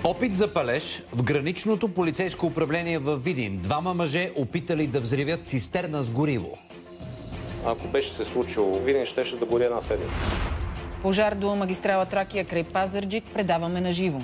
Опит за палеж в граничното полицейско управление във Видин. Двама мъже опитали да взривят цистерна с гориво. Ако беше се случило, Видин щеше да гори една седмица. Пожар до магистрала Тракия край Пазарджик. Предаваме на живо.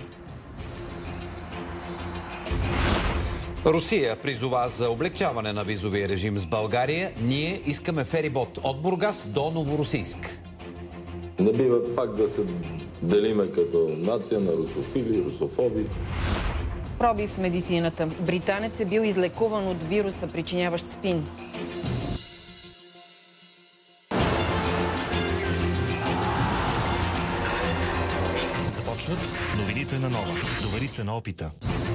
Русия призова за облегчаване на визовия режим с България. Ние искаме ферибот от Бургас до Новоросийск. Не бива пак да се делиме като нация на русофили, русофоби. Пробив в медицината. Британец е бил излекуван от вируса, причиняващ спин. Започват новините на Нова. Довери се на опита.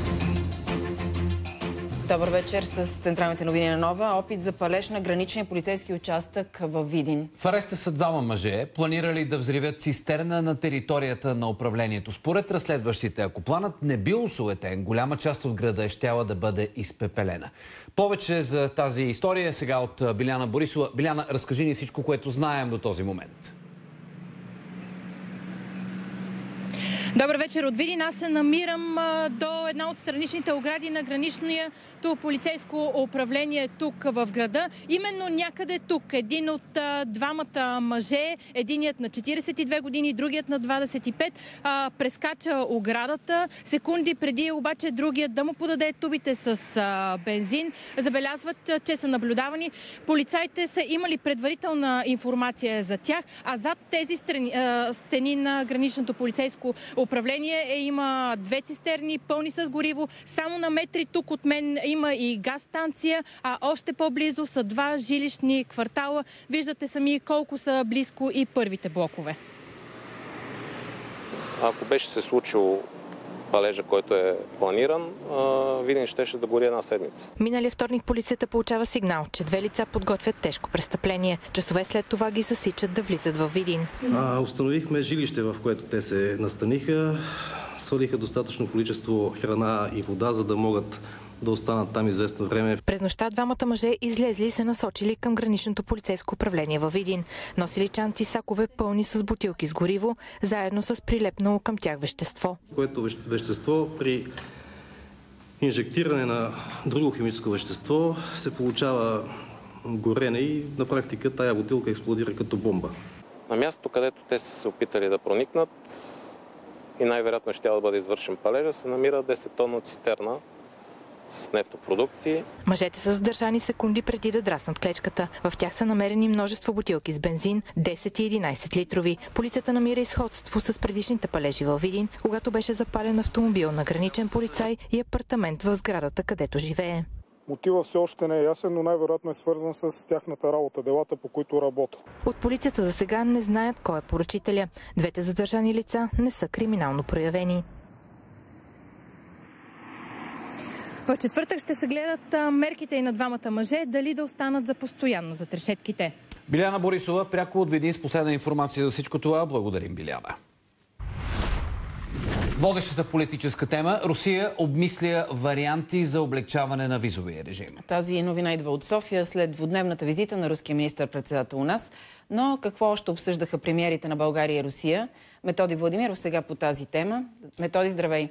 Добър вечер с централните новини на Нова. Опит за палеж на граничния полицейски участък във Видин. В ареста са двама мъже, планирали да взривят цистерна на територията на управлението. Според разследващите, ако планът не бил осуетен, голяма част от града е щяла да бъде изпепелена. Повече за тази история сега от Биляна Борисова. Биляна, разкажи ни всичко, което знаем до този момент. Добър вечер от Видин. Аз се намирам до една от страничните огради на граничното полицейско управление тук в града. Именно някъде тук един от двамата мъже, единият на 42 години, другият на 25, прескача оградата. Секунди преди обаче другият да му подаде тубите с бензин. Забелязват, че са наблюдавани. Полицаите са имали предварителна информация за тях, а зад тези стени на граничното полицейско управление има две цистерни, пълни с гориво. Само на метри тук от мен има и газ станция, а още по-близо са два жилищни квартала. Виждате сами колко са близко и първите блокове. Ако беше се случило палежа, който е планиран, Видин щеше да гори една седмица. Миналия вторник полицията получава сигнал, че две лица подготвят тежко престъпление. Часове след това ги засичат да влизат във Видин. Установихме жилище, в което те се настаниха. Свалиха достатъчно количество храна и вода, за да могат да останат там известно време. През нощта двамата мъже излезли и се насочили към граничното полицейско управление във Видин. Носили чанти сакове пълни с бутилки с гориво, заедно с прилепнало към тях вещество. Което вещество при инжектиране на друго химическо вещество се получава горене и на практика тая бутилка експлодира като бомба. На мястото, където те са се опитали да проникнат и най-вероятно ще да бъде извършен палежа, се намира 10-тонна цистерна с нефтопродукти. Мъжете са задържани секунди преди да драснат клечката. В тях са намерени множество бутилки с бензин, 10 и 11 литрови. Полицията намира изходство с предишните палежи във Видин, когато беше запален автомобил на граничен полицай и апартамент в сградата, където живее. Мотивът все още не е ясен, но най-вероятно е свързан с тяхната работа, делата, по които работят. От полицията за сега не знаят кой е поръчителя. Двете задържани лица не са криминално проявени. В четвъртък ще се гледат мерките и на двамата мъже, дали да останат за постоянно зад решетките. Биляна Борисова, пряко от Видин с последна информация за всичко това. Благодарим, Биляна. Водещата политическа тема. Русия обмисля варианти за облегчаване на визовия режим. Тази новина идва от София след двудневната визита на руския министър-председател у нас. Но какво още обсъждаха премиерите на България и Русия? Методи Владимиров сега по тази тема. Методи, здравей!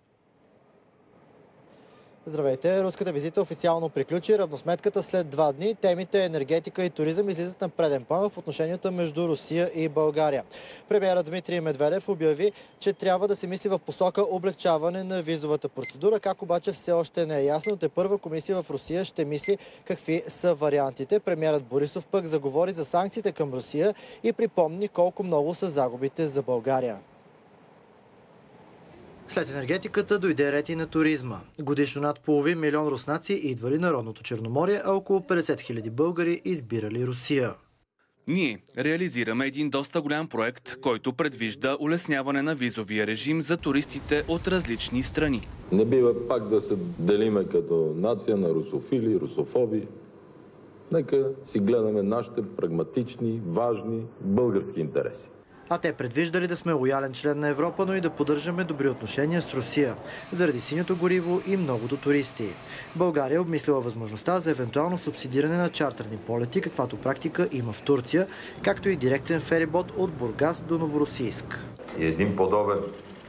Здравейте! Руската визита официално приключи. Равносметката след 2 дни. Темите енергетика и туризъм излизат на преден план в отношенията между Русия и България. Премиерът Дмитрий Медведев обяви, че трябва да се мисли в посока облегчаване на визовата процедура. Как обаче все още не е ясно. Тепърва комисия в Русия ще мисли какви са вариантите. Премиерът Борисов пък заговори за санкциите към Русия и припомни колко много са загубите за България. След енергетиката дойде ред и на туризма. Годишно над половин милион руснаци идвали на родното Черноморие, а около 50 000 българи избирали Русия. Ние реализираме един доста голям проект, който предвижда улесняване на визовия режим за туристите от различни страни. Не бива пак да се делиме като нация на русофили, русофоби. Нека си гледаме нашите прагматични, важни български интереси. А те предвиждали да сме лоялен член на Европа, но и да поддържаме добри отношения с Русия, заради синьото гориво и многото туристи. България обмислила възможността за евентуално субсидиране на чартерни полети, каквато практика има в Турция, както и директен ферибот от Бургас до Новоросийск. И един подобен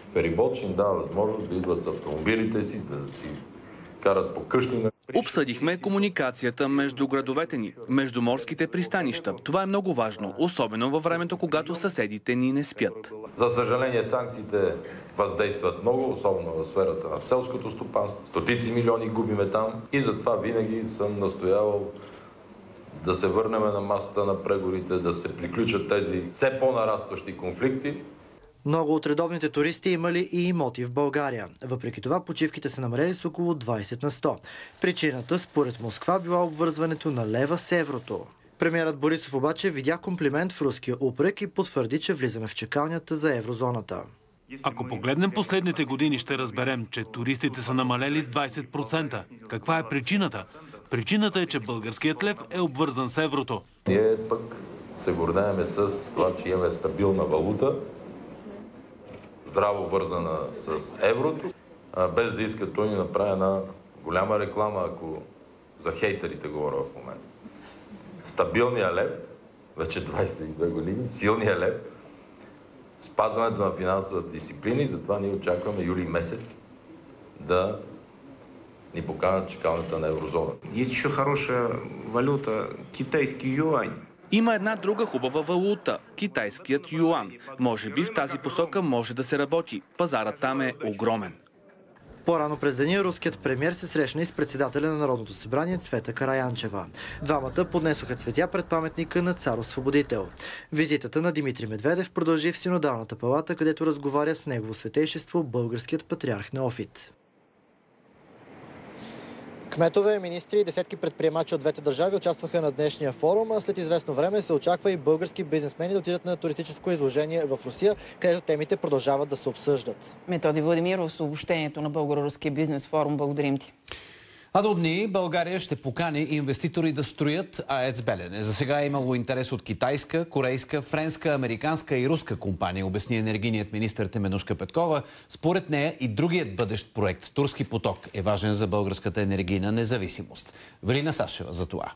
Ферибот ще им дава възможност да идват с автомобилите си, да си карат по къщи. Обсъдихме комуникацията между градовете ни, между морските пристанища. Това е много важно, особено във времето, когато съседите ни не спят. За съжаление, санкциите въздействат много, особено в сферата на селското стопанство. Стотици милиони губиме там и затова винаги съм настоявал да се върнем на масата на преговорите, да се приключат тези все по-нарастващи конфликти. Много от редовните туристи имали и имоти в България. Въпреки това, почивките са намалели с около 20 на 100. Причината, според Москва, била обвързването на лева с еврото. Премиерът Борисов обаче видя комплимент в руския упрек и потвърди, че влизаме в чакалнята за еврозоната. Ако погледнем последните години, ще разберем, че туристите са намалели с 20%. Каква е причината? Причината е, че българският лев е обвързан с еврото. Ние пък се гордеем с това, че имаме стабилна валута, здраво вързана с еврото, без да иска той ни направи една голяма реклама, ако за хейтерите говоря в момента. Стабилният лев, вече 22 години, силният лев, спазването на финансовата дисциплина и затова ние очакваме юли месец да ни поканат чакалната на еврозона. Есть еще хорошая валюта, китайский юань. Има една друга хубава валута – китайският юан. Може би в тази посока може да се работи. Пазарът там е огромен. По-рано през деня руският премиер се срещна и с председателя на Народното събрание Цвета Караянчева. Двамата поднесоха цветя пред паметника на цар-освободител. Визитата на Димитрий Медведев продължи в Синодалната палата, където разговаря с негово светейшество българският патриарх Неофит. Кметове, министри и десетки предприемачи от двете държави участваха на днешния форум, а след известно време се очаква и български бизнесмени да отидат на туристическо изложение в Русия, където темите продължават да се обсъждат. Методи Владимиров с обобщението на Българо-руския бизнес форум. Благодарим ти. А до дни България ще покани инвеститори да строят АЕЦ Белене. За сега е имало интерес от китайска, корейска, френска, американска и руска компания, обясни енергийният министър Теменужка Петкова. Според нея и другият бъдещ проект Турски поток е важен за българската енергийна независимост. Велина Сашева за това.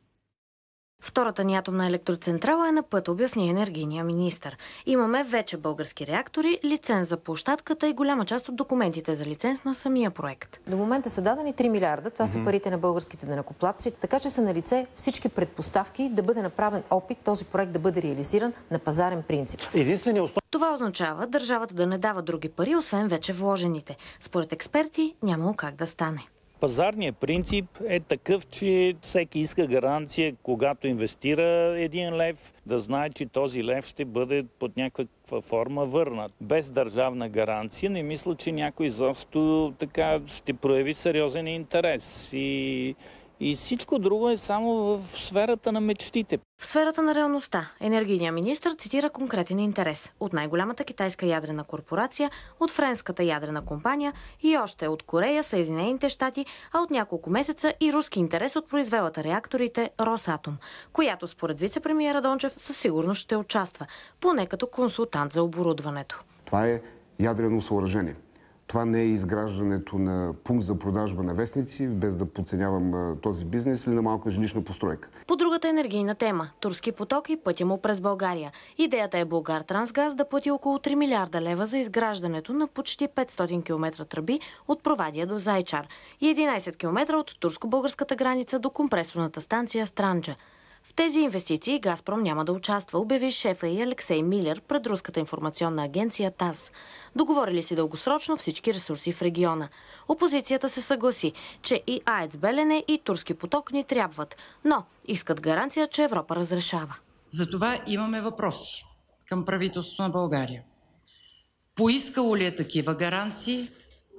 Втората ни атомна електроцентрала е на път, обясни енергийния министър. Имаме вече български реактори, лиценз за площадката и голяма част от документите за лиценз на самия проект. До момента са дадени 3 милиарда, това са парите на българските данъкоплатци, така че са налице всички предпоставки да бъде направен опит този проект да бъде реализиран на пазарен принцип. Това означава държавата да не дава други пари, освен вече вложените. Според експерти нямало как да стане. Пазарният принцип е такъв, че всеки иска гаранция, когато инвестира 1 лев, да знае, че този лев ще бъде под някаква форма върнат. Без държавна гаранция не мисля, че някой изобщо така ще прояви сериозен интерес. И всичко друго е само в сферата на мечтите. В сферата на реалността енергийният министър цитира конкретен интерес от най-голямата китайска ядрена корпорация, от френската ядрена компания и още от Корея, Съединените щати, а от няколко месеца и руски интерес от произвелата реакторите Росатом, която според вице-премиера Дончев със сигурност ще участва, поне като консултант за оборудването. Това е ядрено съоръжение. Това не е изграждането на пункт за продажба на вестници, без да подценявам този бизнес, или на малка жилищна постройка. По другата енергийна тема – Турски поток и пътя му през България. Идеята е Булгартрансгаз да плати около 3 милиарда лева за изграждането на почти 500 км тръби от Провадия до Зайчар и 11 км от турско-българската граница до компресорната станция Странджа. В тези инвестиции Газпром няма да участва, обяви шефа и Алексей Милер пред руската информационна агенция ТАСС. Договорили си дългосрочно всички ресурси в региона. Опозицията се съгласи, че и АЕЦ Белене и Турски поток ни трябват, но искат гаранция, че Европа разрешава. Затова имаме въпроси към правителството на България. Поискало ли е такива гаранции?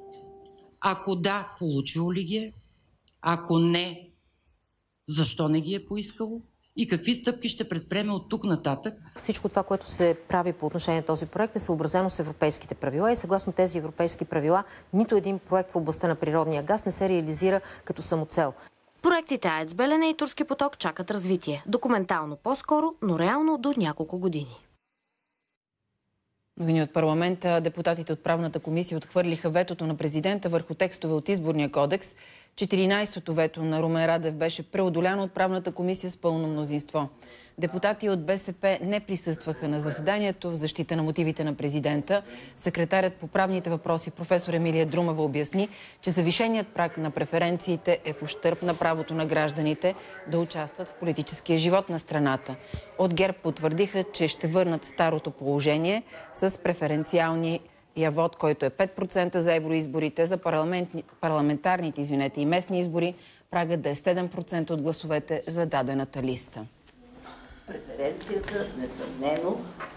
Ако да, получило ли ги е? Ако не, защо не ги е поискало? И какви стъпки ще предприеме от тук нататък? Всичко това, което се прави по отношение на този проект, е съобразено с европейските правила и съгласно тези европейски правила нито един проект в областта на природния газ не се реализира като самоцел. Проектите АЕЦ Белене и Турски поток чакат развитие. Документално по-скоро, но реално до няколко години. Новини от парламента. Депутатите от правната комисия отхвърлиха ветото на президента върху текстове от изборния кодекс. 14-то вето на Румен Радев беше преодоляно от правната комисия с пълно мнозинство. Депутати от БСП не присъстваха на заседанието в защита на мотивите на президента. Секретарят по правните въпроси професор Емилия Друмева обясни, че завишеният праг на преференциите е в ущърб на правото на гражданите да участват в политическия живот на страната. От ГЕРБ потвърдиха, че ще върнат старото положение с преференциалния вод, който е 5% за евроизборите, за парламентарните и местни избори, прагът да е 7% от гласовете за дадената листа. Преференцията несъмнено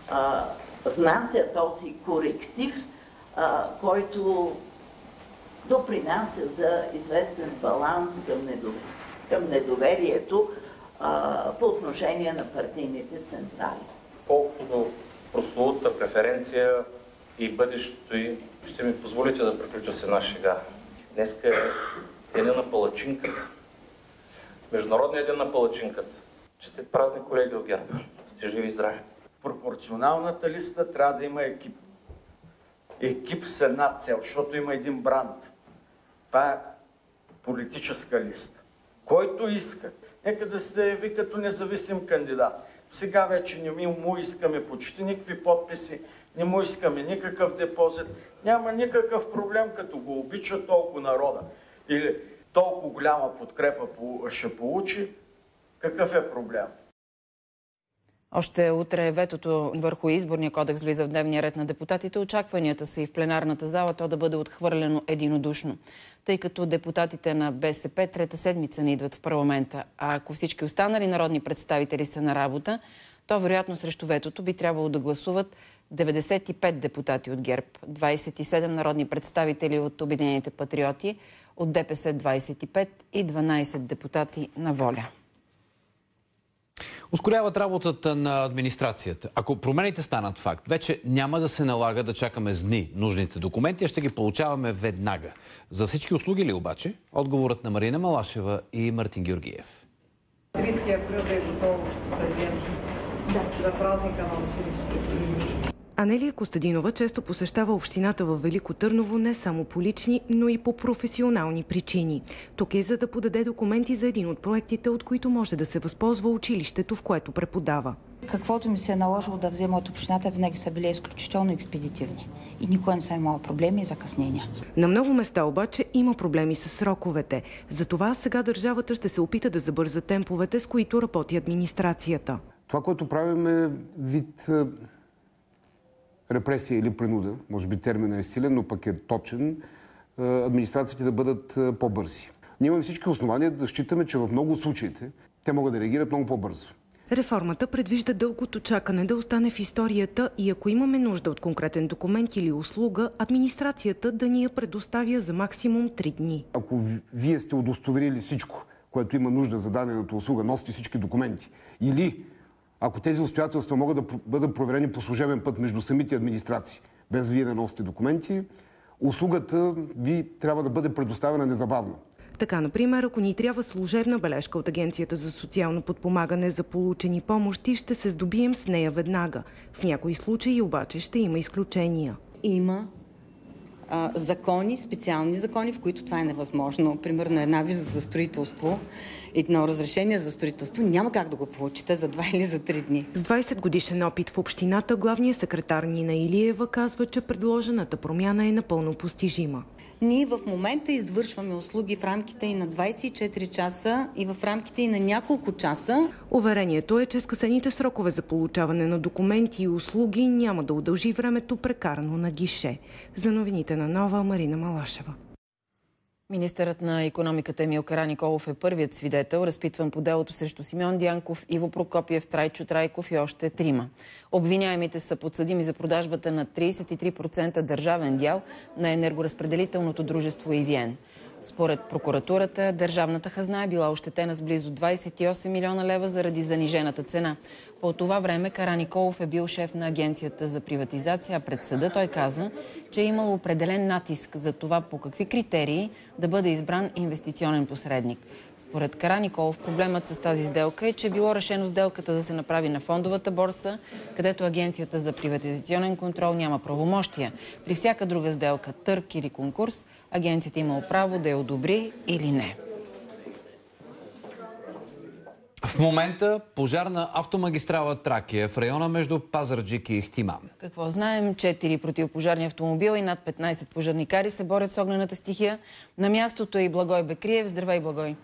внася този коректив, който допринася за известен баланс към недоверието по отношение на партийните централи. Колкото до прословутата преференция и бъдещето й, ще ми позволите да приключа с една шега. Днеска е деня на палачинката. Международният ден на палачинката. Честит празник, колеги от ГЕРБ. Сте живи и здрави. В пропорционалната листа трябва да има екип. Екип с една цел, защото има един бранд. Това е политическа листа. Който иска, нека да се яви като независим кандидат. Сега вече не му искаме почти никакви подписи, не му искаме никакъв депозит. Няма никакъв проблем, като го обича толкова народа. Или толкова голяма подкрепа ще получи. Какъв е проблем? Още утре ветото върху изборния кодекс влиза в дневния ред на депутатите. Очакванията са и в пленарната зала то да бъде отхвърлено единодушно. Тъй като депутатите на БСП трета седмица не идват в парламента, а ако всички останали народни представители са на работа, то вероятно срещу ветото би трябвало да гласуват 95 депутати от ГЕРБ, 27 народни представители от Обединените патриоти, от ДПС 25 и 12 депутати на ВОЛЯ. Ускоряват работата на администрацията. Ако промените станат факт, вече няма да се налага да чакаме с дни нужните документи, а ще ги получаваме веднага. За всички услуги ли обаче? Отговорът на Марина Малашева и Мартин Георгиев. 30 април да е готово за празника на училище. Анелия Костадинова често посещава общината във Велико Търново не само по лични, но и по професионални причини. Тук е за да подаде документи за един от проектите, от които може да се възползва училището, в което преподава. Каквото ми се е наложило да взема от общината, винаги са били изключително експедитивни. И никога не съм имала проблеми и закъснения. На много места обаче има проблеми с сроковете. Затова сега държавата ще се опита да забърза темповете, с които работи администрацията. Това, което правим е вид репресия или принуда, може би терминът е силен, но пък е точен, администрациите да бъдат по-бързи. Ние имаме всички основания да считаме, че в много случаите те могат да реагират много по-бързо. Реформата предвижда дългото чакане да остане в историята и ако имаме нужда от конкретен документ или услуга, администрацията да ни я предоставя за максимум 3 дни. Ако вие сте удостоверили всичко, което има нужда за дадената услуга, носите всички документи, или ако тези обстоятелства могат да бъдат проверени по служебен път между самите администрации, без вие да носите документи, услугата ви трябва да бъде предоставена незабавно. Така, например, ако ни трябва служебна бележка от Агенцията за социално подпомагане за получени помощи, ще се здобием с нея веднага. В някои случаи обаче ще има изключения. Има закони, специални закони, в които това е невъзможно. Примерно една виза за строителство, едно разрешение за строителство, няма как да го получите за 2 или за 3 дни. С 20 годишен опит в общината, главният секретар Нина Илиева казва, че предложената промяна е напълно постижима. Ние в момента извършваме услуги в рамките и на 24 часа и в рамките и на няколко часа. Уверението е, че скъсените срокове за получаване на документи и услуги няма да удължи времето прекарано на гише. За новините на Нова, Марина Малашева. Министърът на икономиката Емил Караниколов е първият свидетел, разпитван по делото срещу Симеон Дянков, Иво Прокопиев, Трайчо Трайков и още 3. Обвиняемите са подсъдими за продажбата на 33% държавен дял на енергоразпределителното дружество EVN. Според прокуратурата, държавната хазна е била ощетена с близо 28 милиона лева заради занижената цена. По това време Караниколов е бил шеф на Агенцията за приватизация, а пред съда той каза, че е имал определен натиск за това по какви критерии да бъде избран инвестиционен посредник. Според Караниколов проблемът с тази сделка е, че е било решено сделката да се направи на фондовата борса, където Агенцията за приватизационен контрол няма правомощия. При всяка друга сделка, търг или конкурс, агенцията имала право да я одобри или не. В момента пожар на автомагистрала Тракия в района между Пазарджик и Ихтиман. Какво знаем? 4 противопожарни автомобила и над 15 пожарникари се борят с огнената стихия. На мястото е и Благой Бекриев. Здравей, Благой!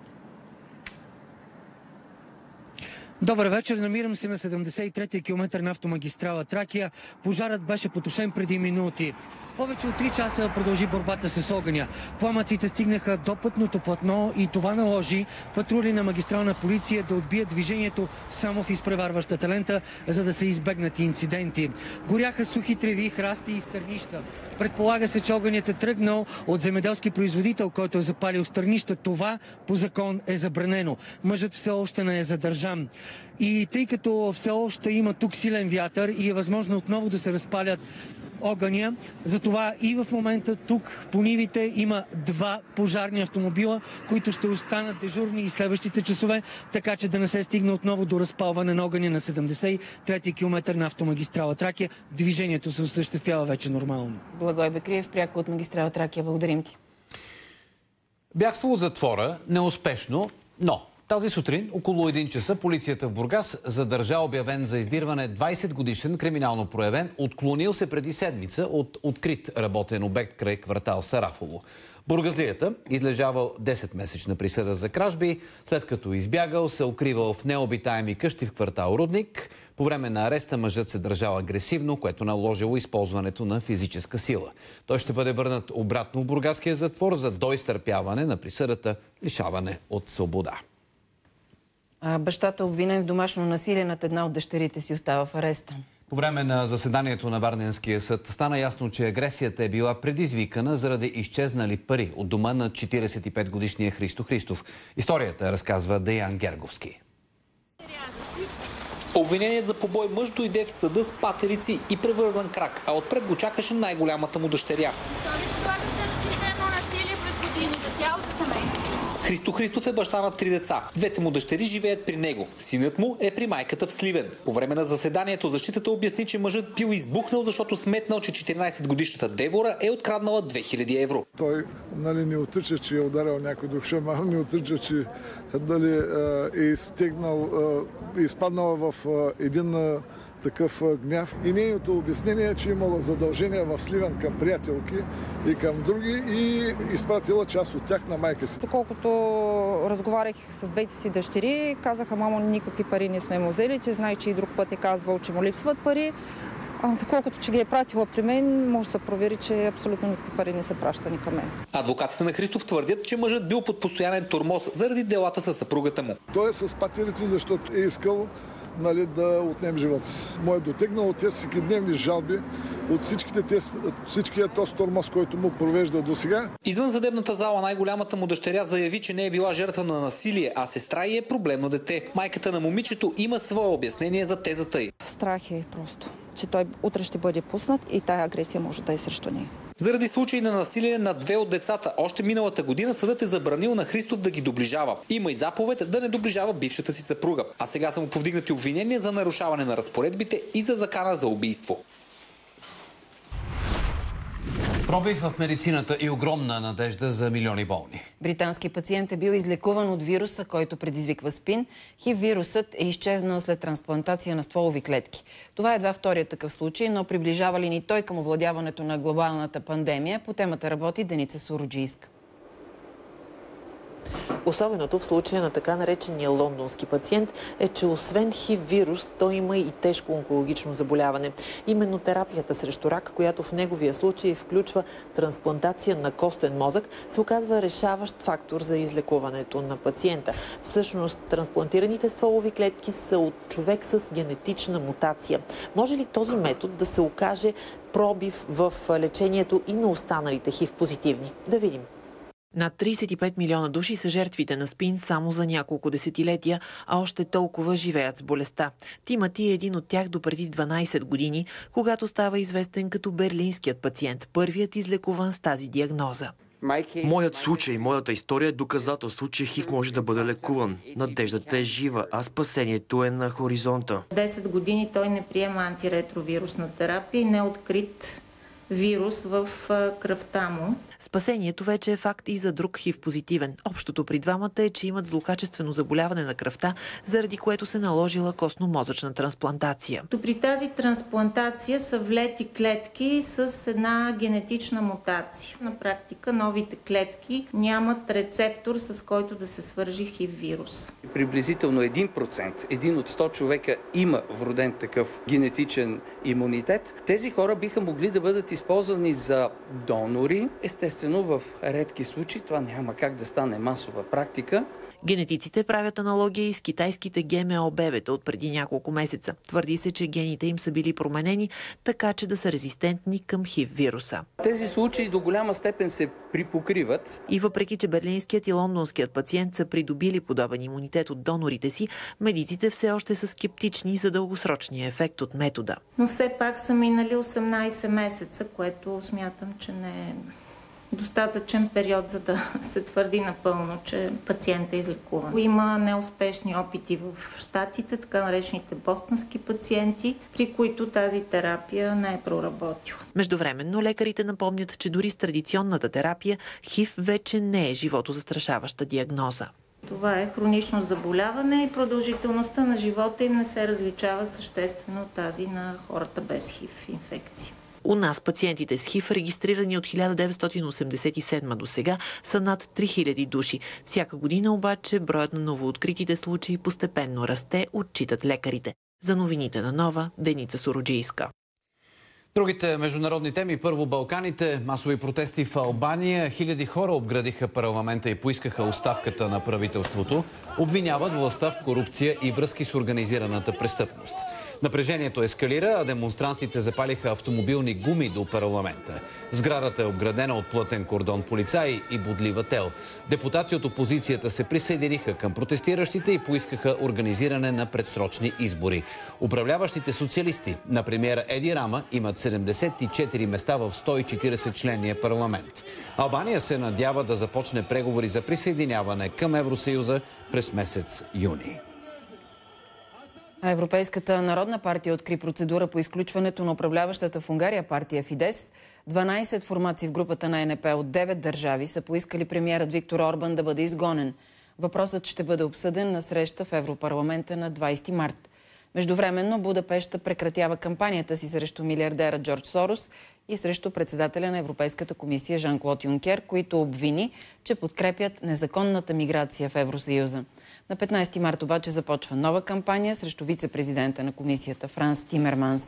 Добър вечер, намирам се на 73-ти километър на автомагистрала Тракия. Пожарът беше потушен преди минути. Повече от 3 часа продължи борбата с огъня. Пламъците стигнаха до пътното платно и това наложи патрули на магистрална полиция да отбият движението само в изпреварващата лента, за да се избегнат инциденти. Горяха сухи треви, храсти и стърнища. Предполага се, че огънят е тръгнал от земеделски производител, който е запалил стърнища. Това по закон е забранено. Мъжът все още не е задържан. И тъй като все още има тук силен вятър и е възможно отново да се разпалят огъня, затова и в момента тук по нивите има 2 пожарни автомобила, които ще останат дежурни и следващите часове, така че да не се стигне отново до разпалване на огъня на 73-ти километър на автомагистрала Тракия. Движението се осъществява вече нормално. Благой Бекриев, пряко от магистрала Тракия. Благодарим ти. Бягство от затвора неуспешно, но тази сутрин, около 1 часа, полицията в Бургас задържа обявен за издирване 20-годишен криминално проявен, отклонил се преди седмица от открит работен обект край квартал Сарафово. Бургазлията излежавал 10-месечна присъда за кражби, след като избягал, се укривал в необитаеми къщи в квартал Рудник. По време на ареста мъжът се държал агресивно, което наложило използването на физическа сила. Той ще бъде върнат обратно в бургаския затвор за доизтърпяване на присъдата лишаване от свобода. Бащата, обвинен в домашно насилие над една от дъщерите си, остава в ареста. По време на заседанието на Варненския съд стана ясно, че агресията е била предизвикана заради изчезнали пари от дома на 45-годишния Христо Христов. Историята разказва Деян Герговски. Обвиненият за побой мъж дойде в съда с патерици и превързан крак, а отпред го чакаше най-голямата му дъщеря. Христо Христов е баща на 3 деца. 2 му дъщери живеят при него. Синът му е при майката в Сливен. По време на заседанието защитата обясни, че мъжът бил избухнал, защото сметнал, че 14-годишната девора е откраднала 2000 евро. Той не отрича, че е ударил някой до шама, не отрича, че е изпаднал в един такъв гняв. И нейното обяснение е, че имала задължения в Сливен към приятелки и към други и изпратила част от тях на майка си. Доколкото разговарях с 2 си дъщери, казаха: мамо, никакви пари не сме му взели. Те знае, че и друг път е казвал, че му липсват пари. Доколкото, че ги е пратила при мен, може да се провери, че абсолютно никакви пари не са пращани към мен. Адвокатите на Христов твърдят, че мъжът бил под постоянен тормоз заради делата със съпругата му. Той е с патерици, защото е искал да отнем живота си. Му е дотегнал от тези всекидневни жалби, от всичкият този тормоз, който му провежда до сега. Извън съдебната зала най-голямата му дъщеря заяви, че не е била жертва на насилие, а сестра й е проблемно дете. Майката на момичето има свое обяснение за тезата й. Страх е просто, че той утре ще бъде пуснат и тая агресия може да е срещу нея. Заради случаи на насилие на 2 от децата, още миналата година съдът е забранил на Христов да ги доближава. Има и заповед да не доближава бившата си съпруга. А сега са му повдигнати обвинения за нарушаване на разпоредбите и за закана за убийство. Пробив в медицината и огромна надежда за милиони болни. Британски пациент е бил излекуван от вируса, който предизвиква СПИН. ХИВ-вирусът е изчезнал след трансплантация на стволови клетки. Това е едва вторият такъв случай, но приближава ли ни той към овладяването на глобалната пандемия? По темата работи Деница Суруджийска. Особеното в случая на така наречения лондонски пациент е, че освен ХИВ-вирус, той има и тежко онкологично заболяване. Именно терапията срещу рак, която в неговия случай включва трансплантация на костен мозък, се оказва решаващ фактор за излекуването на пациента. Всъщност, трансплантираните стволови клетки са от човек с генетична мутация. Може ли този метод да се окаже пробив в лечението и на останалите ХИВ-позитивни? Да видим. Над 35 милиона души са жертвите на СПИН само за няколко десетилетия, а още толкова живеят с болестта. Тимати е един от тях допреди 12 години, когато става известен като берлинският пациент, първият излекуван с тази диагноза. Моят случай, моята история е доказателство, че ХИВ може да бъде лекуван. Надеждата е жива, а спасението е на хоризонта. 10 години той не приема антиретровирусна терапия и не е открит вирус в кръвта му. Спасението вече е факт и за друг HIV позитивен. Общото при двамата е, че имат злокачествено заболяване на кръвта, заради което се наложила костно-мозъчна трансплантация. При тази трансплантация са влети клетки с една генетична мутация. На практика новите клетки нямат рецептор, с който да се свържи HIV вирус. Приблизително 1%, един от 100 човека има вроден такъв генетичен имунитет. Тези хора биха могли да бъдат използвани за донори. Естествено, в редки случаи това няма как да стане масова практика. Генетиците правят аналогия и с китайските ГМО бебета от преди няколко месеца. Твърди се, че гените им са били променени, така че да са резистентни към HIV вируса. Тези случаи до голяма степен се припокриват. И въпреки, че берлинският и лондонският пациент са придобили подобен имунитет от донорите си, медиците все още са скептични за дългосрочния ефект от метода. Но все пак са минали 18 месеца, което смятам, че не е достатъчен период, за да се твърди напълно, че пациентът е излекуван. Има неуспешни опити в Щатите, така наречените бостонски пациенти, при които тази терапия не е проработила. Междувременно лекарите напомнят, че дори с традиционната терапия HIV вече не е животозастрашаваща диагноза. Това е хронично заболяване и продължителността на живота им не се различава съществено от тази на хората без HIV инфекция. У нас пациентите с HIV, регистрирани от 1987 до сега, са над 3000 души. Всяка година обаче броят на новооткритите случаи постепенно расте, отчитат лекарите. За новините на Нова, Деница Сороджийска. Другите международни теми. Първо Балканите, масови протести в Албания. Хиляди хора обградиха парламента и поискаха оставката на правителството. Обвиняват властта в корупция и връзки с организираната престъпност. Напрежението ескалира, а демонстрантите запалиха автомобилни гуми до парламента. Сградата е обградена от плътен кордон полицаи и бодлива тел. Депутати от опозицията се присъединиха към протестиращите и поискаха организиране на предсрочни избори. Управляващите социалисти на премиера Еди Рама имат 74 места в 140-членния парламент. Албания се надява да започне преговори за присъединяване към Евросъюза през месец юни. Европейската народна партия откри процедура по изключването на управляващата в Унгария партия Фидес. 12 формации в групата на ЕНП от 9 държави са поискали премиерът Виктор Орбан да бъде изгонен. Въпросът ще бъде обсъден на среща в Европарламента на 20 март. Междувременно Будапеща прекратява кампанията си срещу милиардера Джордж Сорос и срещу председателя на Европейската комисия Жан-Клод Юнкер, които обвини, че подкрепят незаконната миграция в Евросъюза. На 15 март обаче започва нова кампания срещу вице-президента на комисията Франс Тимерманс.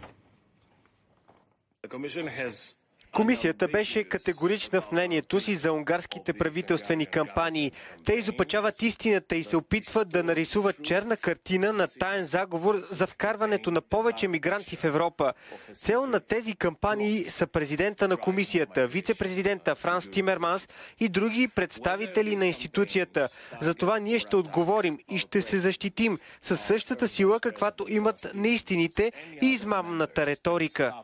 Комисията беше категорична в мнението си за унгарските правителствени кампании. Те изопачават истината и се опитват да нарисуват черна картина на таен заговор за вкарването на повече мигранти в Европа. Цел на тези кампании са президента на комисията, вице-президента Франс Тимерманс и други представители на институцията. Затова ние ще отговорим и ще се защитим със същата сила, каквато имат неистините и измамната риторика.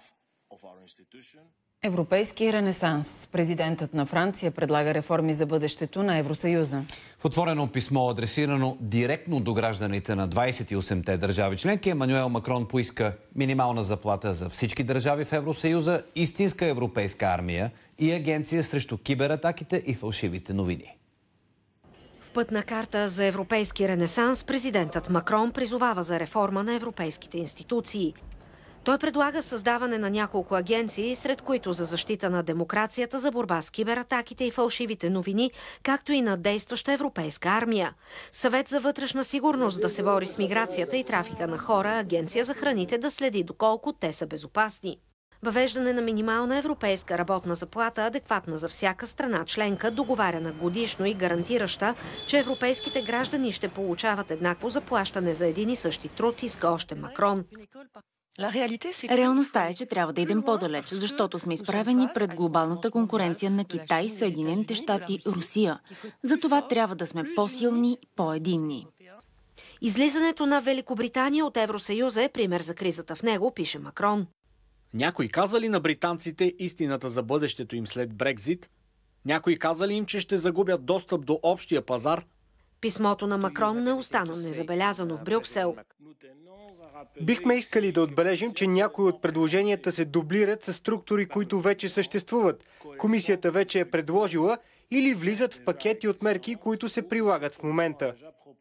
Европейски ренесанс. Президентът на Франция предлага реформи за бъдещето на Евросъюза. В отворено писмо, адресирано директно до гражданите на 28-те държави членки, Емануел Макрон поиска минимална заплата за всички държави в Евросъюза, истинска европейска армия и агенция срещу кибератаките и фалшивите новини. В пътна карта за европейски ренесанс президентът Макрон призовава за реформа на европейските институции. Той предлага създаване на няколко агенции, сред които за защита на демокрацията, за борба с кибератаките и фалшивите новини, както и на действаща европейска армия. Съвет за вътрешна сигурност да се бори с миграцията и трафика на хора, агенция за храните да следи доколко те са безопасни. Въвеждане на минимална европейска работна заплата, адекватна за всяка страна членка, договаряна годишно и гарантираща, че европейските граждани ще получават еднакво заплащане за един и същи труд, иска още Макрон. Реалността е, че трябва да идем по-далеч, защото сме изправени пред глобалната конкуренция на Китай, Съединените щати, Русия. Затова трябва да сме по-силни, по-единни. Излизането на Великобритания от Евросъюза е пример за кризата в него, пише Макрон. Някой казали на британците истината за бъдещето им след Брекзит? Някой казали им, че ще загубят достъп до общия пазар? Писмото на Макрон не остана незабелязано в Брюксел. Бихме искали да отбележим, че някои от предложенията се дублират с структури, които вече съществуват. Комисията вече е предложила или влизат в пакети от мерки, които се прилагат в момента.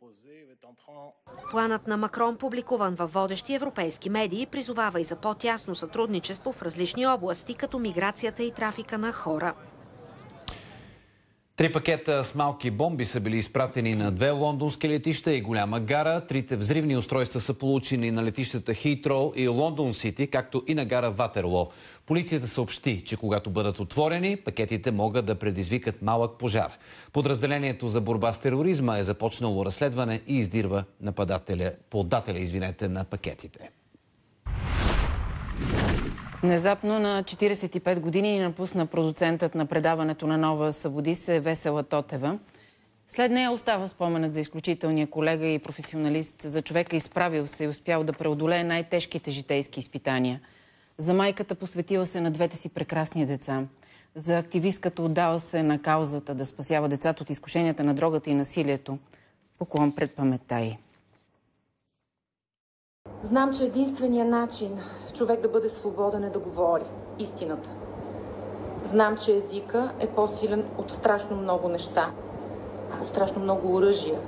Планът на Макрон, публикуван във водещи европейски медии, призовава и за по-тясно сътрудничество в различни области, като миграцията и трафика на хора. 3 пакета с малки бомби са били изпратени на 2 лондонски летища и голяма гара. 3 взривни устройства са получени на летищата Хитроу и Лондон Сити, както и на гара Ватерлоо. Полицията съобщи, че когато бъдат отворени, пакетите могат да предизвикат малък пожар. Подразделението за борба с тероризма е започнало разследване и издирва подателя на пакетите. Внезапно на 45 години ни напусна продуцентът на предаването на Нова събуди се Весела Тотева. След нея остава споменът за изключителния колега и професионалист, за човека изправил се и успял да преодолее най-тежките житейски изпитания. За майката посветила се на 2 си прекрасни деца. За активистката отдала се на каузата да спасява децата от изкушенията на дрогата и насилието. Поклон пред паметта й. Знам, че единственият начин човек да бъде свободен е да говори истината. Знам, че езика е по-силен от страшно много неща, от страшно много оръжия.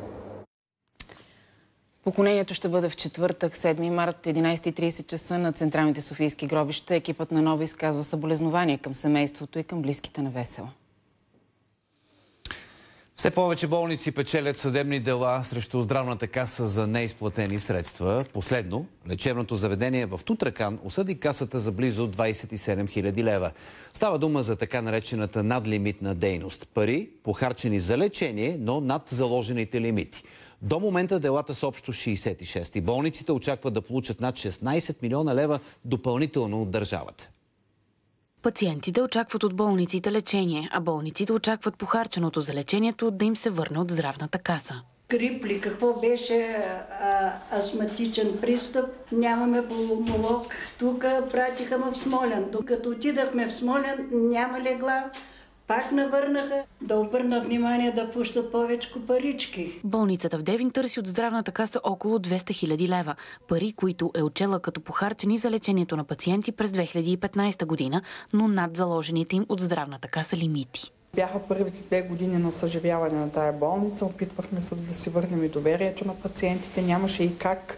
Поклонението ще бъде в четвъртък, 7 март, 11:30 часа на централните софийски гробища. Екипът на Нова изказва съболезнования към семейството и към близките на Весела. Все повече болници печелят съдебни дела срещу здравната каса за неизплатени средства. Последно, лечебното заведение в Тутракан осъди касата за близо 27 000 лева. Става дума за така наречената надлимитна дейност. Пари, похарчени за лечение, но над заложените лимити. До момента делата са общо 66 и болниците очакват да получат над 16 милиона лева допълнително от държавата. Пациентите очакват от болниците лечение, а болниците очакват похарченото за лечението да им се върне от здравната каса. Грип ли, какво беше астматичен пристъп, нямаме пулмолог. Тук пратиха ме в Смолян. Докато отидахме в Смолян, няма легла. Пак навърнаха да обърна внимание да пущат повече парички. Болницата в Девин търси от здравната каса около 200 000 лева. Пари, които е отчела като похарчени за лечението на пациенти през 2015 година, но над заложените им от здравната каса лимити. Бяха първите 2 години на съживяване на тая болница. Опитвахме се да си върнем и доверието на пациентите. Нямаше и как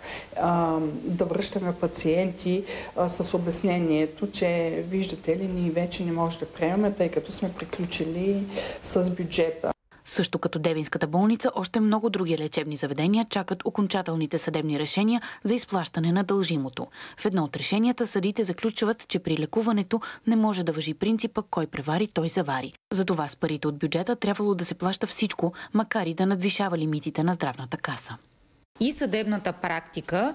да връщаме пациенти с обяснението, че виждате ли, ние вече не може да приемем, тъй като сме приключили с бюджета. Също като Девинската болница, още много други лечебни заведения чакат окончателните съдебни решения за изплащане на дължимото. В едно от решенията съдите заключват, че при лекуването не може да важи принципа кой превари, той завари. Затова с парите от бюджета трябвало да се плаща всичко, макар и да надвишава лимитите на здравната каса. И съдебната практика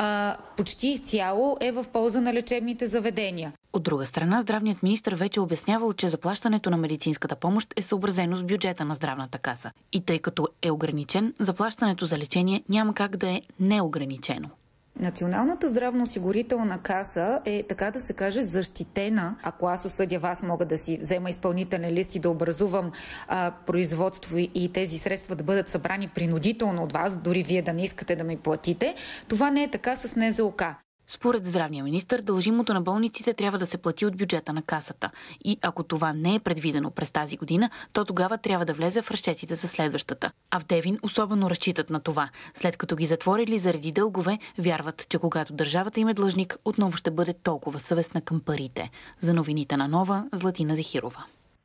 почти изцяло е в полза на лечебните заведения. От друга страна, здравният министър вече обяснявал, че заплащането на медицинската помощ е съобразено с бюджета на здравната каса. И тъй като е ограничен, заплащането за лечение няма как да е неограничено. Националната здравноосигурителна каса е, така да се каже, защитена. Ако аз осъдя вас, мога да си взема изпълнителен лист и да образувам производство и тези средства да бъдат събрани принудително от вас, дори вие да не искате да ми платите. Това не е така с НЗОК. Според здравния министър, дължимото на болниците трябва да се плати от бюджета на касата. И ако това не е предвидено през тази година, то тогава трябва да влезе в разчетите за следващата. А в Девин особено разчитат на това. След като ги затворили заради дългове, вярват, че когато държавата им е длъжник, отново ще бъде толкова съвестна към парите. За новините на Нова, Златина Зихирова.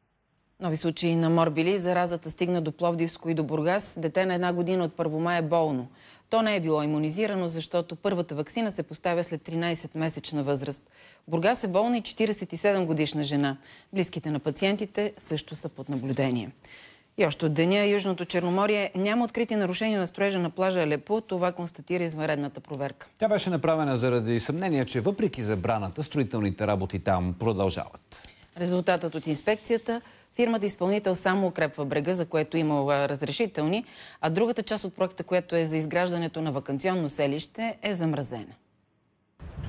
Нови случаи на морбили. Заразата стигна до Пловдивско и до Бургас. Дете на 1 година от Първомай е болно. То не е било имунизирано, защото първата ваксина се поставя след 13-месечна възраст. В Бургас е болна и 47-годишна жена. Близките на пациентите също са под наблюдение. И още от деня Южното Черноморие няма открити нарушения на строежа на плажа Алепу. Това констатира извънредната проверка. Тя беше направена заради съмнение, че въпреки забраната, строителните работи там продължават. Резултатът от инспекцията: фирмата изпълнител само укрепва брега, за което има разрешителни, а другата част от проекта, която е за изграждането на ваканционно селище, е замразена.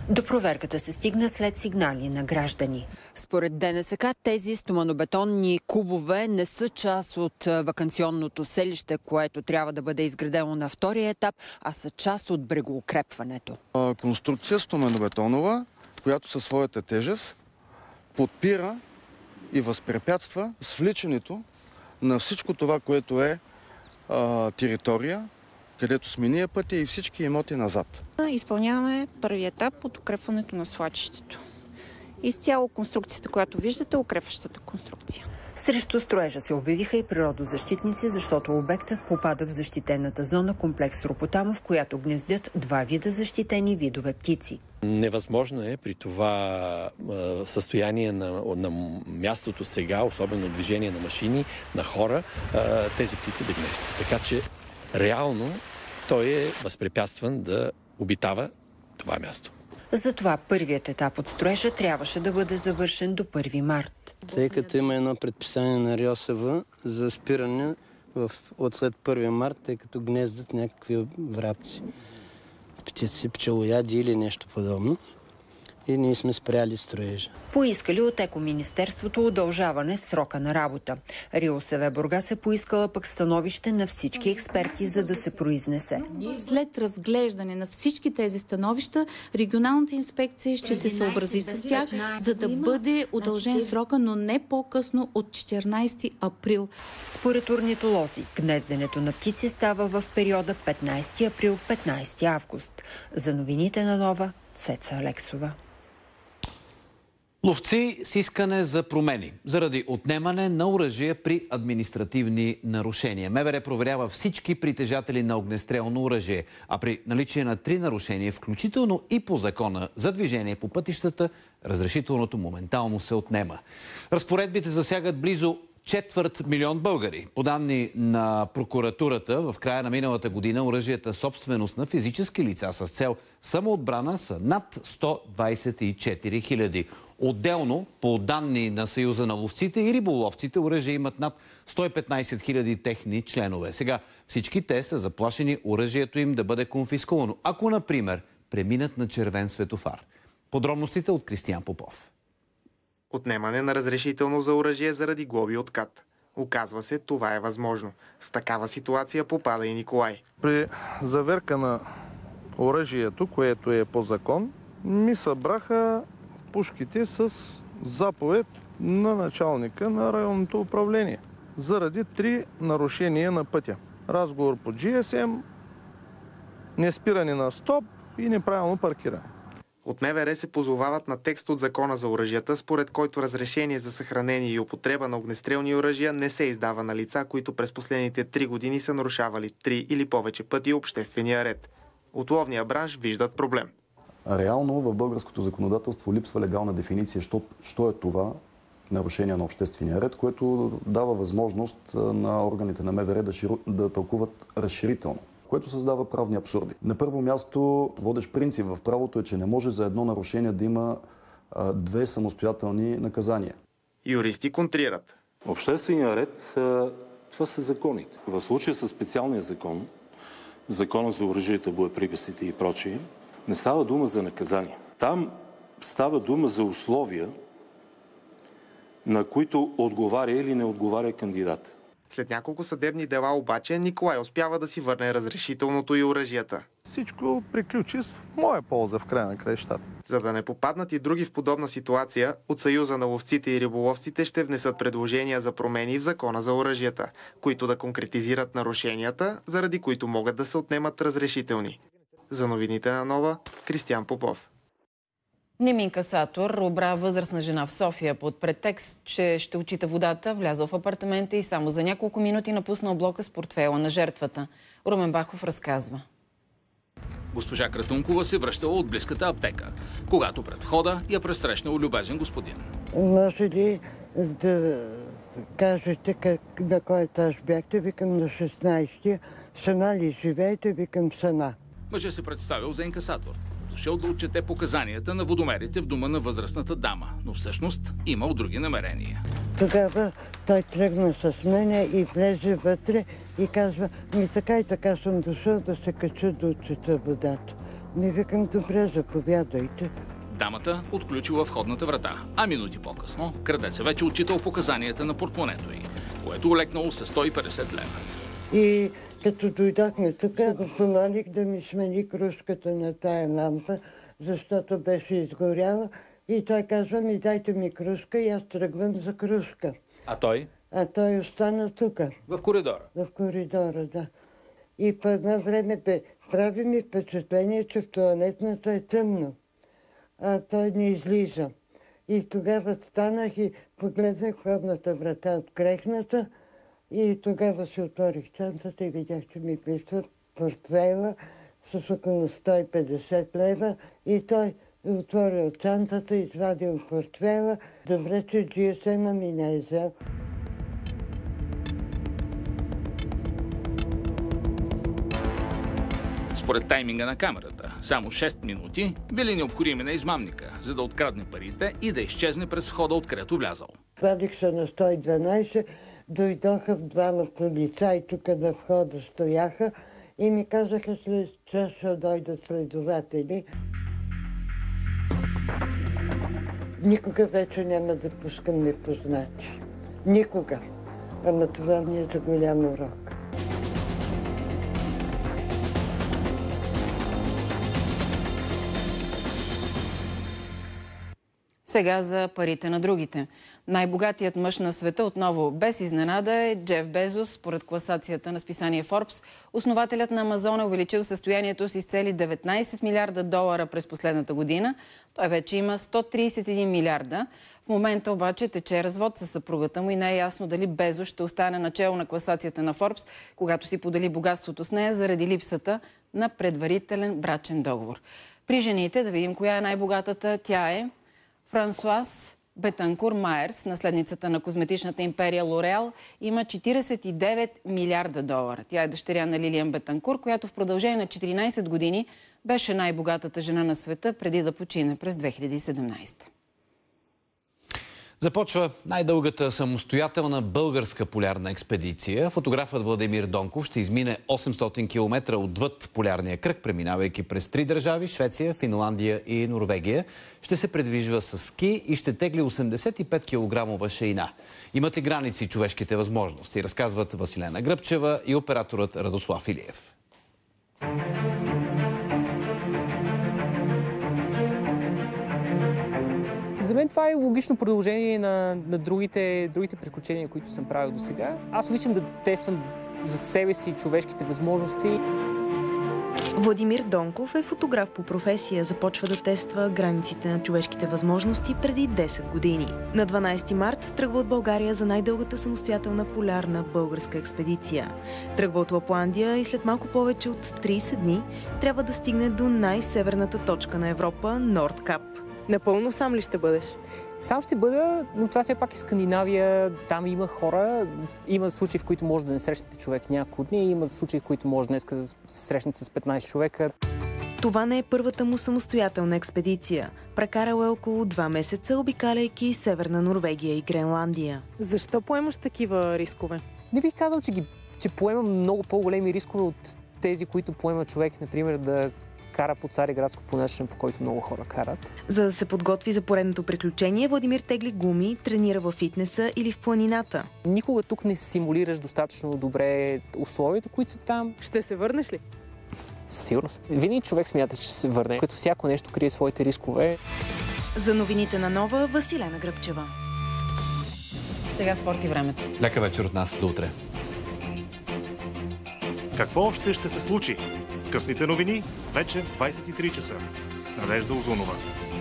До проверката се стигна след сигнали на граждани. Според ДНСК тези стоманобетонни кубове не са част от ваканционното селище, което трябва да бъде изградено на втория етап, а са част от брегоукрепването. Конструкция стоманобетонова, която със своята тежест подпира и възпрепятства свличането на всичко това, което е територия, където смения пътя и всички имоти назад. Изпълняваме първи етап от укрепването на свлачището. Изцяло конструкцията, която виждате, е укрепващата конструкция. Срещу строежа се обявиха и природозащитници, защото обектът попада в защитената зона комплекс Ропотамов, в която гнездят два вида защитени видове птици. Невъзможно е при това състояние на мястото сега, особено движение на машини, на хора, тези птици да гнездят. Така че реално той е възпрепятстван да обитава това място. Затова първият етап от строежа трябваше да бъде завършен до 1 март. Тъй като има едно предписание на РИОСВ за спиране от след 1 март, тъй като гнездат някакви врабци, птици, пчелояди или нещо подобно. И ние сме спряли строежа. Поискали от Екоминистерството удължаване срока на работа. РИОСВ Бургас е поискала пък становище на всички експерти, за да се произнесе. След разглеждане на всички тези становища, регионалната инспекция ще се съобрази с тях, за да бъде удължен срока, но не по-късно от 14 април. Според орнитолози, гнезденето на птици става в периода 15 април-15 август. За новините на Нова, Цеца Алексова. Ловци с искане за промени заради отнемане на оръжие при административни нарушения. МВР проверява всички притежатели на огнестрелно оръжие, а при наличие на 3 нарушения, включително и по закона за движение по пътищата, разрешителното моментално се отнема. Разпоредбите засягат близо 250 000 българи. По данни на прокуратурата, в края на миналата година оръжията собственост на физически лица с цел самоотбрана са над 124 000. Отделно, по данни на Съюза на ловците и риболовците, оръжия имат над 115 000 техни членове. Сега всички те са заплашени оръжието им да бъде конфискувано, ако, например, преминат на червен светофар. Подробностите от Кристиян Попов. Отнемане на разрешително за оръжие заради глоби и откат. Оказва се, това е възможно. В такава ситуация попада и Николай. При заверка на оръжието, което е по закон, ми събраха пушките с заповед на началника на районното управление заради 3 нарушения на пътя. Разговор по GSM, неспиране на стоп и неправилно паркиране. От МВР се позовават на текст от закона за оръжията, според който разрешение за съхранение и употреба на огнестрелни оръжия не се издава на лица, които през последните 3 години са нарушавали 3 или повече пъти обществения ред. От ловния бранш виждат проблем. Реално в българското законодателство липсва легална дефиниция, що е това нарушение на обществения ред, което дава възможност на органите на МВР да тълкуват разширително, което създава правни абсурди. На първо място, водещ принцип в правото е, че не може за едно нарушение да има 2 самостоятелни наказания. Юристи контрират. Обществения ред, това са законите. В случая с специалния закон, закона за оръжията, боеприпасите и прочие, не става дума за наказание. Там става дума за условия, на които отговаря или не отговаря кандидат. След няколко съдебни дела обаче Николай успява да си върне разрешителното и оръжията. Всичко приключи в моя полза в края на краищата. За да не попаднат и други в подобна ситуация, от Съюза на ловците и риболовците ще внесат предложения за промени в закона за оръжията, които да конкретизират нарушенията, заради които могат да се отнемат разрешителни. За новините на Нова, Кристиян Попов. Нем инкасатор обра възрастна жена в София под претекст, че ще отчита водата, влязъл в апартамента и само за няколко минути напуснал блока с портфейла на жертвата. Румен Бахов разказва. Госпожа Кратункова се връщала от близката аптека, когато пред входа я пресрещнал любезен господин. Може ли да кажете на кой етаж бяхте? Викам на 16-ти. Сана ли живеете? Викам Сана. Мъжът се представил за инкасатор. Дошъл да отчете показанията на водомерите в дома на възрастната дама, но всъщност имал други намерения. Тогава той тръгна с мене и влезе вътре и казва, така и така съм дошъл да се кача да отчета водата. Не викам, добре, заповядайте. Дамата отключила входната врата, а минути по-късно крадеца вече отчитал показанията на портмонето й, което олекнало с 150 лева. И като дойдахме тук, го помолих да ми смени кружката на тая лампа, защото беше изгоряла. И той казва, ми дайте ми кружка и аз тръгвам за кружка. А той? А той остана тук. В коридора? В коридора, да. И по едно време прави ми впечатление, че в тоалетната е тъмно. А той не излиза. И тогава станах и погледнах входната врата открехната и тогава си отворих чантата и видях, че ми липсва портфейла с около 150 лева и той отворил чантата, извадил портфейла. Добре, че GSM-а ми не е взел. Според тайминга на камерата, само 6 минути били необходими на измамника, за да открадне парите и да изчезне през входа, откъдето влязал. Хвадих се на 112, дойдоха двама полицаи, тук на входа стояха и ми казаха, след час ще дойдат следователи. Никога вече няма да пускам непознати. Никога. Ама това ми е за голям урок. Сега за парите на другите. Най-богатият мъж на света отново без изненада е Джеф Безос. Според класацията на списание Forbes, основателят на Амазон е увеличил състоянието си с цели 19 милиарда долара през последната година. Той вече има 131 милиарда. В момента обаче тече развод със съпругата му и не е ясно дали Безос ще остане начело на класацията на Forbes, когато си подели богатството с нея заради липсата на предварителен брачен договор. При жените, да видим коя е най-богатата, тя е Франсуаз Бетанкур Майерс, наследницата на козметичната империя Лореал, има 49 милиарда долара. Тя е дъщеря на Лилиан Бетанкур, която в продължение на 14 години беше най-богатата жена на света преди да почине през 2017. Започва най-дългата самостоятелна българска полярна експедиция. Фотографът Владимир Донков ще измине 800 км отвъд полярния кръг, преминавайки през 3 държави – Швеция, Финландия и Норвегия. Ще се предвижва с ски и ще тегли 85 килограмова шейна. Имат ли граници човешките възможности? Разказват Василена Гръбчева и операторът Радослав Илиев. За мен това е логично продължение на другите приключения, които съм правил до сега. Аз обичам да тествам за себе си човешките възможности. Владимир Донков е фотограф по професия. Започва да тества границите на човешките възможности преди 10 години. На 12 март тръгва от България за най-дългата самостоятелна полярна българска експедиция. Тръгва от Лапландия и след малко повече от 30 дни трябва да стигне до най-северната точка на Европа – Нордкап. Напълно сам ли ще бъдеш? Сам ще бъда, но това все пак е Скандинавия. Там има хора. Има случаи, в които може да не срещнете човек няколко дни. Има случаи, в които може днес да се срещнете с 15 човека. Това не е първата му самостоятелна експедиция. Прекарал е около 2 месеца, обикаляйки Северна Норвегия и Гренландия. Защо поемаш такива рискове? Не бих казал, че поемам много по-големи рискове от тези, които поема човек, например, да кара по Цариградско по начин, по който много хора карат. За да се подготви за поредното приключение, Владимир тегли гуми, тренира във фитнеса или в планината. Никога тук не симулираш достатъчно добре условията, които са там. Ще се върнеш ли? Сигурно. Винаги човек смята, че ще се върне. Като всяко нещо крие своите рискове. За новините на Нова, Василена Гръбчева. Сега спорт и времето. Лека вечер от нас. До утре. Какво още ще се случи? Късните новини вече 23 часа. С Надежда Озунова.